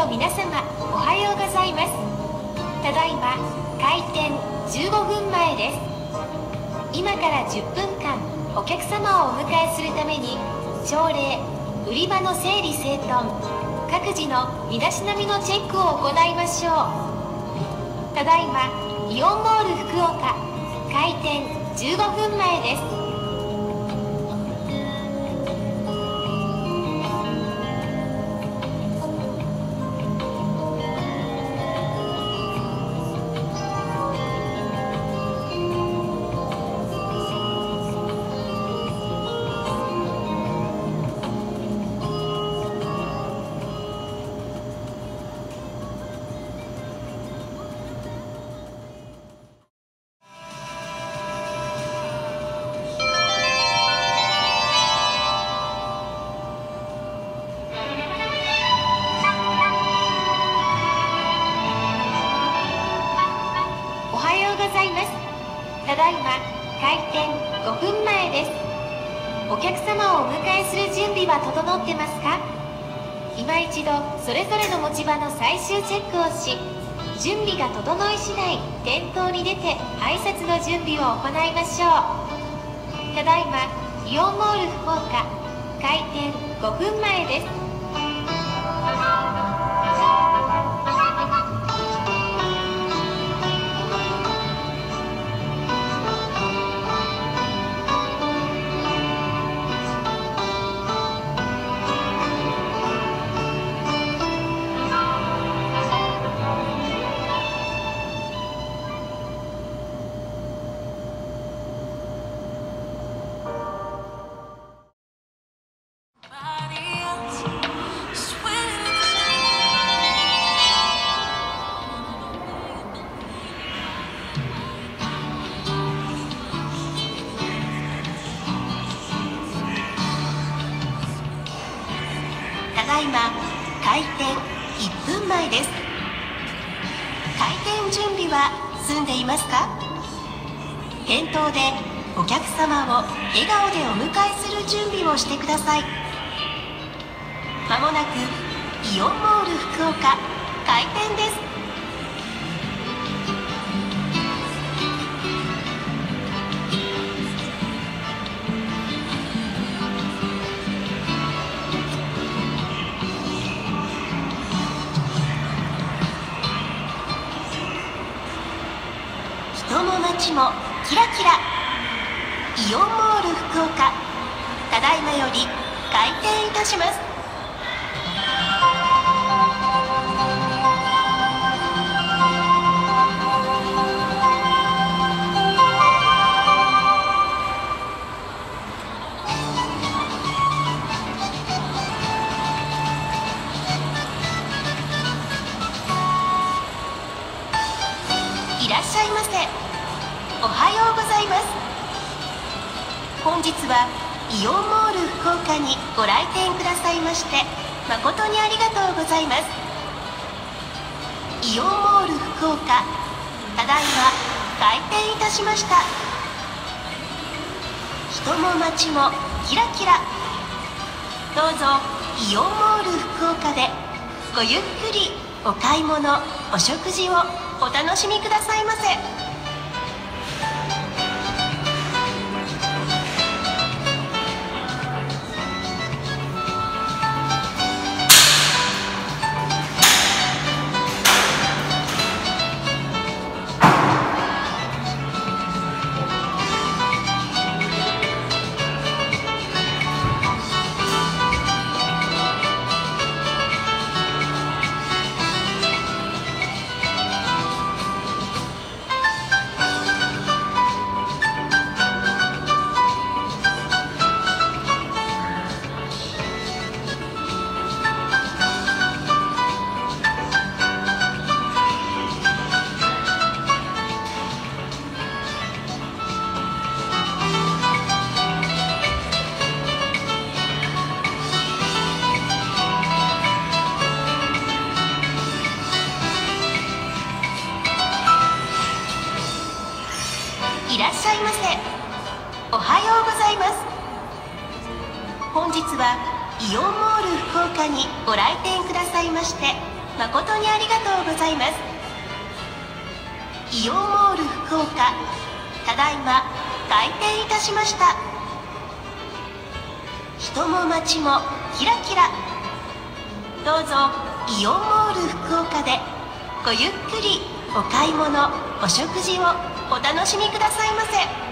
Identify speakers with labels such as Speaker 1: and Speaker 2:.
Speaker 1: の皆様、おはようございます。ただいま開店15分前です。今から10分間お客様をお迎えするために朝礼、売り場の整理整頓、各自の身だしなみのチェックを行いましょう。ただいまイオンモール福岡開店15分前です。ただいま開店5分前です。お客様をお迎えする準備は整ってますか？今一度それぞれの持ち場の最終チェックをし、準備が整い次第店頭に出て挨拶の準備を行いましょう。ただいまイオンモール福岡開店5分前です。ただいま開店1分前です。開店準備は済んでいますか？店頭でお客様を笑顔でお迎えする準備をしてください。まもなくイオンモール福岡開店です。人も街もキラキラ、イオンモール福岡ただいまより開店いたします。いらっしゃいませ。おはようございます。本日はイオンモール福岡にご来店くださいまして誠にありがとうございます。イオンモール福岡ただいま開店いたしました。人も街もキラキラ、どうぞイオンモール福岡でごゆっくりお買い物お食事をお楽しみくださいませ。いらっしゃいませ。おはようございます。本日はイオンモール福岡にご来店くださいまして誠にありがとうございます。イオンモール福岡、ただいま開店いたしました。人も街もキラキラ。どうぞイオンモール福岡でごゆっくりお買い物、お食事をお楽しみくださいませ。